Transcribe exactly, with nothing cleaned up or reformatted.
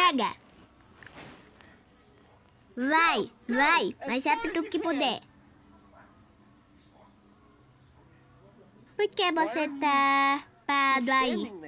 Pega! Vai, vai, mais rápido que puder. Por que você tá parado aí?